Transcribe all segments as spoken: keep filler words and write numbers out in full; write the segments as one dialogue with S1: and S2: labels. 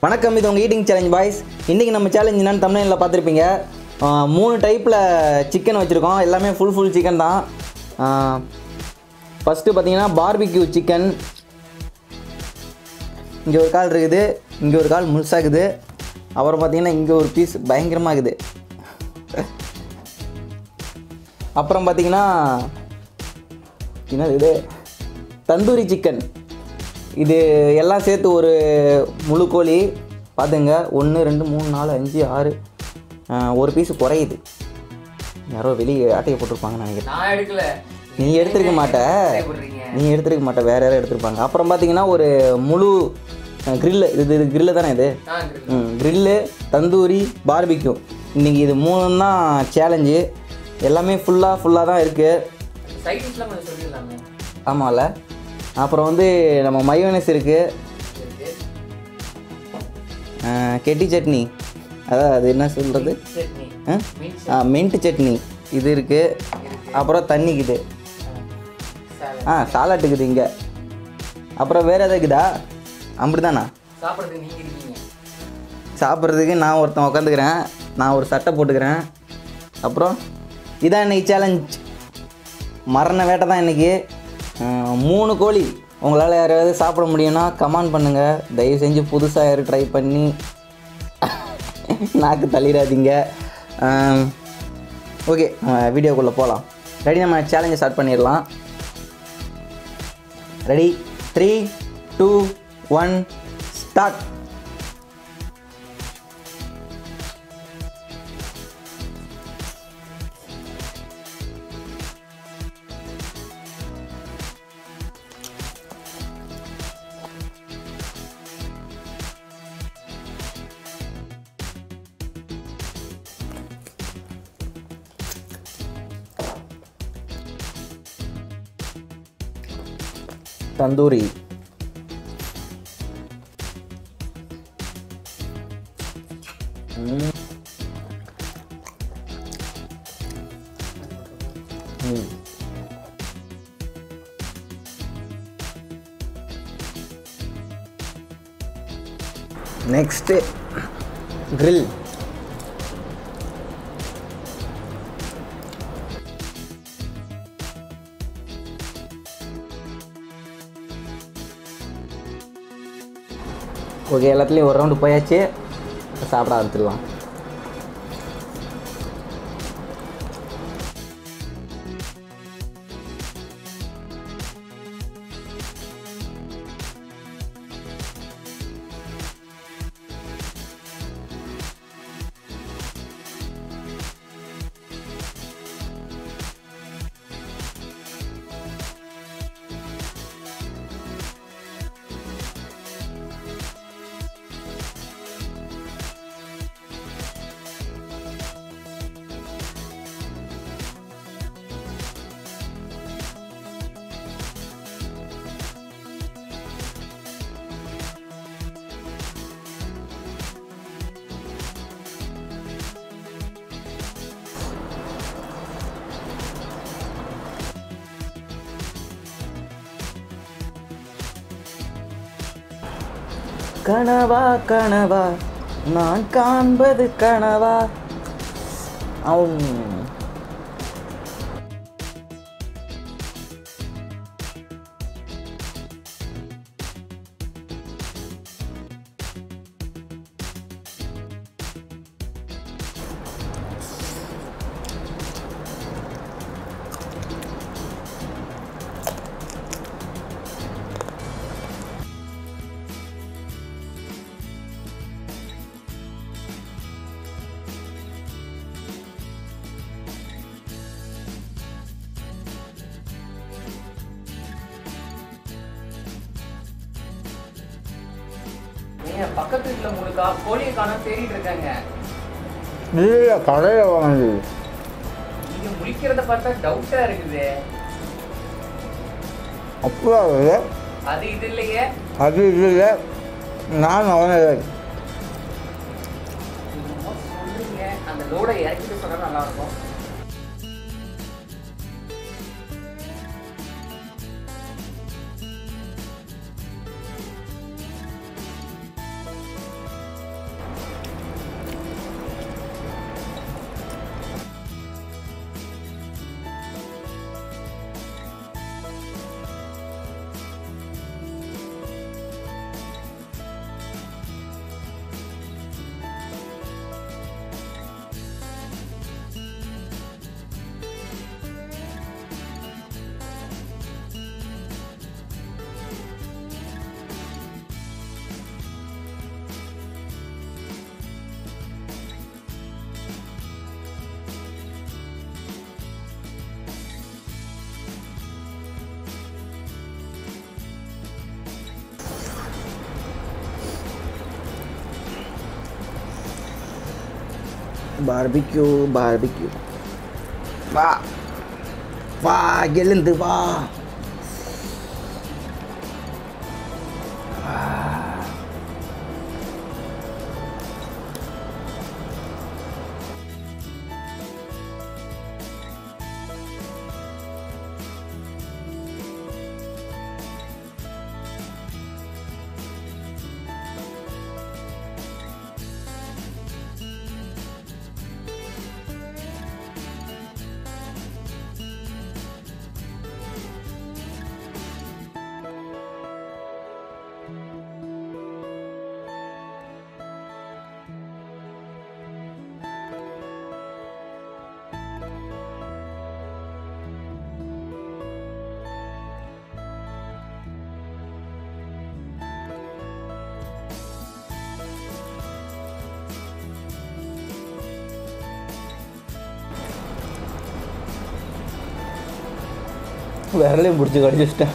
S1: வணக்கம், இது உங்கள் ஈட்டிங் சேலஞ்ச் பாய்ஸ். இன்றைக்கி நம்ம சேலஞ்ச் என்னன்னு தமிழ்ல பார்த்துருப்பீங்க. மூணு டைப்பில் சிக்கன் வச்சுருக்கோம். எல்லாமே ஃபுல் ஃபுல் சிக்கன் தான். ஃபஸ்ட்டு பார்த்தீங்கன்னா பார்பிக்யூ சிக்கன். இங்கே ஒரு கால் இருக்குது, இங்கே ஒரு கால் முழுசாகுது. அப்புறம் பார்த்தீங்கன்னா இங்கே ஒரு பீஸ் பயங்கரமாக இருக்குது. அப்புறம் பார்த்தீங்கன்னா என்னது இது, தந்தூரி சிக்கன். இது எல்லாம் சேர்த்து ஒரு முழு கோழி. பார்த்துங்க, ஒன்று ரெண்டு மூணு நாலு அஞ்சு ஆறு, ஒரு பீஸு குறையுது. யாரோ வெளியே ஆட்டையை போட்டிருப்பாங்கன்னு நினைக்கிறேன்.
S2: நான் எடுக்கல,
S1: நீ எடுத்துருக்க மாட்ட நீ எடுத்துருக்க மாட்ட வேறு யாரும் எடுத்துருப்பாங்க. அப்புறம் பார்த்தீங்கன்னா ஒரு முழு க்ரில்லு. இது இது க்ரில்லு தானே இது? ம் க்ரில்லு, தந்தூரி, பார்பிக்யூ. இன்றைக்கி இது மூணு தான் சேலஞ்சு. எல்லாமே ஃபுல்லாக ஃபுல்லாக தான் இருக்குது. ஆமாம்ல. அப்புறம் வந்து நம்ம மயோனஸ் இருக்குது, கெட்டி சட்னி, அதாவது அது என்ன சொல்கிறது, மின்ட் சட்னி இது இருக்குது. அப்புறம் தண்ணிக்குது, ஆ சாலாட்டுக்குது இங்கே. அப்புறம் வேறு எதாவது இருக்குதா? அப்படி தானா? சாப்பிட்றதுக்கு நான் ஒருத்தன் உட்காந்துக்கிறேன், நான் ஒரு சட்டை போட்டுக்கிறேன். அப்புறம் இதான் இன்றைக்கி சேலஞ்ச். மரண வேட்டை தான் இன்றைக்கி. மூணு கோழி. உங்களால் யாராவது சாப்பிட முடியும்னா கமெண்ட் பண்ணுங்கள். தயவு செஞ்சு புதுசாக யாரும் ட்ரை பண்ணி நாக்கு தள்ளிடாதீங்க. ஓகே, வீடியோக்குள்ளே போகலாம். ரெடி, நம்ம சேலஞ்சை ஸ்டார்ட் பண்ணிடலாம். Ready, three two one start. Tandoori, next grill, okay. எல்லாத்துலேயும் ஒரு ரவுண்டு போயாச்சு. சாப்பிட ஆரம்பிச்சிடலாம். கனவா கனவா நான் காண்பது கனவா. அவன்
S2: பக்கத்து வீட்டுல முழுக்கா கோழியை காணோம் தேடிட்டு இருக்காங்க.
S1: இல்ல, கடையில வாங்கி
S2: நீங்க முழிக்கிறத பார்த்தா டவுட்டா இருக்குது.
S1: அப்படியா?
S2: அது இது இல்லையே,
S1: அது இது இல்லை. நான் அவனை
S2: சொல்றீங்க. அந்த லோடை இறக்கிட்டு சொன்னா நல்லா இருக்கும்.
S1: பார்பிக்யூ பார்பிக்யூ வா வா எழுந்து வா. விரலையும் பிடிச்சி கடிச்சு வச்சிட்டேன்.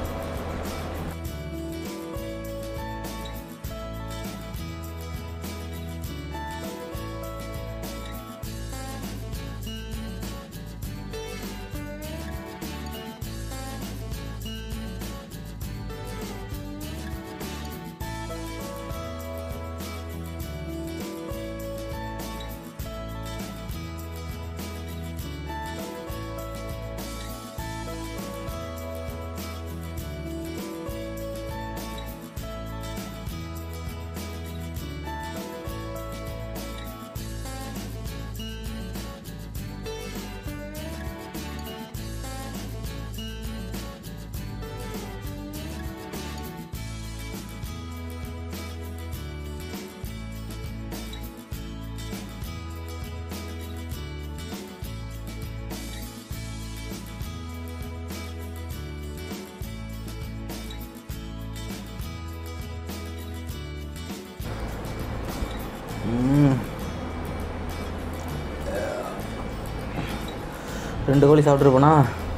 S1: ரெண்டு கோழி சாப்பிட்ருப்போனா?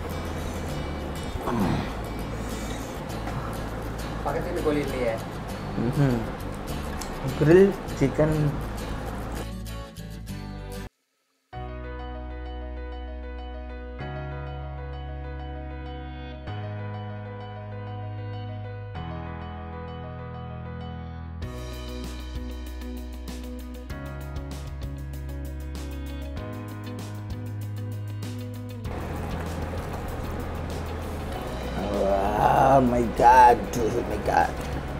S2: பக்கத்து கோழி இல்லையே.
S1: ம் grill chicken. Oh my god, oh my god.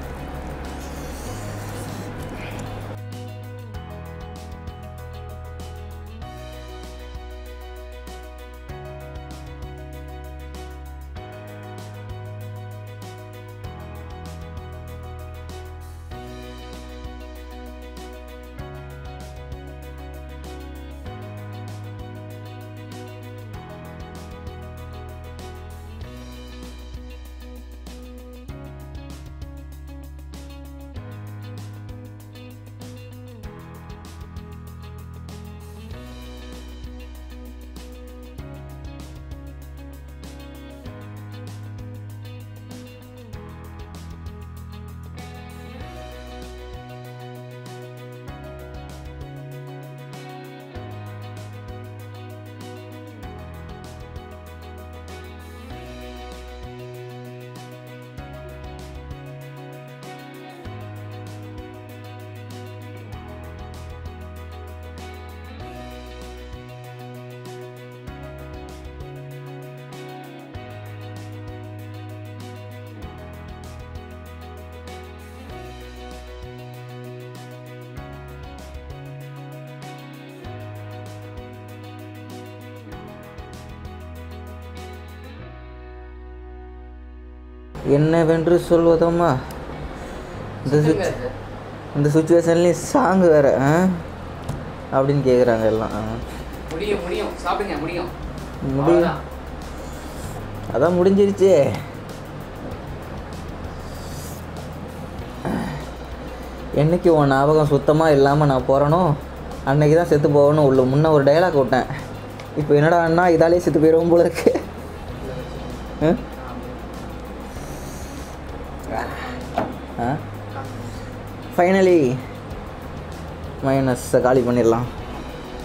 S1: என்னவென்று சொல்வதம்மா, இந்த இந்த சுச்சுவேஷன்லேயும் சாங் வேறு அப்படின்னு கேட்குறாங்க எல்லாம்.
S2: முடியும் முடியும் சாப்பிடுங்க முடியும்
S1: முடியும் அதான் முடிஞ்சிருச்சே. என்னைக்கு உன் ஞாபகம் சுத்தமாக இல்லாமல் நான் போகிறனோ அன்னைக்கு தான் செத்து போகணும் உள்ள முன்ன ஒரு டைலாக் விட்டேன். இப்போ என்னடா அண்ணா இதாலே செத்து போயிடுவோம் போல இருக்கு. ஃபைனலி மைனஸை காலி பண்ணிடலாம்.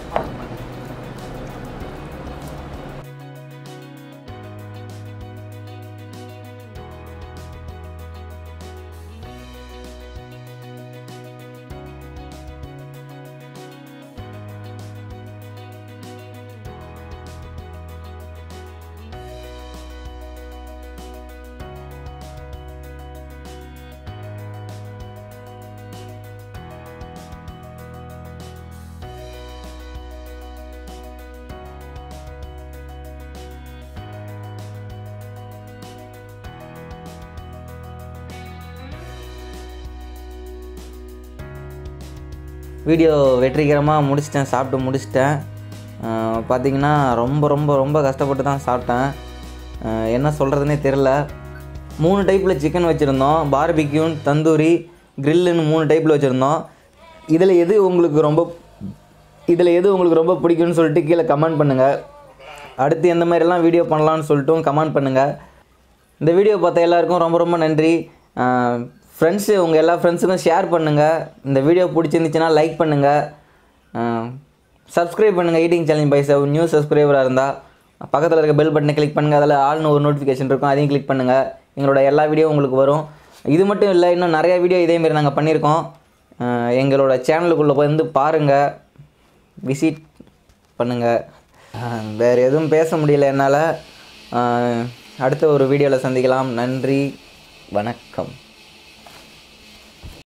S1: வீடியோ வெற்றிகரமாக முடிச்சிட்டேன், சாப்பிட்டு முடிச்சிட்டேன். பார்த்திங்கன்னா ரொம்ப ரொம்ப ரொம்ப கஷ்டப்பட்டு தான் சாப்பிட்டேன். என்ன சொல்கிறதுனே தெரில. மூணு டைப்பில் சிக்கன் வச்சுருந்தோம். பார்பிக்யூன், தந்தூரி, கிரில்லுன்னு மூணு டைப்பில் வச்சுருந்தோம். இதில் எது உங்களுக்கு ரொம்ப இதில் எது உங்களுக்கு ரொம்ப பிடிக்கும்னு சொல்லிட்டு கீழே கமெண்ட் பண்ணுங்கள். அடுத்து எந்த மாதிரிலாம் வீடியோ பண்ணலான்னு சொல்லிட்டும் கமெண்ட் பண்ணுங்கள். இந்த வீடியோ பார்த்த எல்லாருக்கும் ரொம்ப ரொம்ப நன்றி. ஃப்ரெண்ட்ஸு உங்கள் எல்லா ஃப்ரெண்ட்ஸுக்கும் ஷேர் பண்ணுங்கள். இந்த வீடியோ பிடிச்சிருந்துச்சுன்னா லைக் பண்ணுங்கள். சப்ஸ்கிரைப் பண்ணுங்கள். ஈட்டிங் சேலஞ்ச் பை செவ் நியூ சப்ஸ்கிரைபராக இருந்தால் பக்கத்தில் இருக்க பெல் பட்டனை கிளிக் பண்ணுங்கள். அதில் ஆல்னு ஒரு நோட்டிஃபிகேஷன் இருக்கும், அதையும் கிளிக் பண்ணுங்கள். எங்களோட எல்லா வீடியோ உங்களுக்கு வரும். இது மட்டும் இல்லை, இன்னும் நிறையா வீடியோ இதேமாரி நாங்கள் பண்ணியிருக்கோம். எங்களோட சேனலுக்குள்ளே வந்து பாருங்கள், விசிட் பண்ணுங்கள். வேறு எதுவும் பேச முடியல என்னால். அடுத்த ஒரு வீடியோவில் சந்திக்கலாம். நன்றி, வணக்கம்.